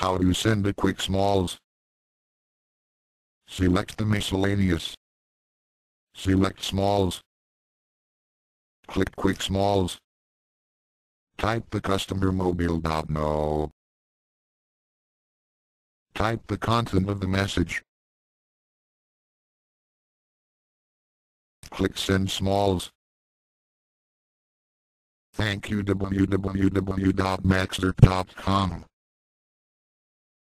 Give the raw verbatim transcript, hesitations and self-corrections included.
How to send a quick smalls. Select the miscellaneous. Select smalls. Click quick smalls. Type the customer mobile.no. Type the content of the message. Click send smalls. Thank you w w w dot maxxerp dot com.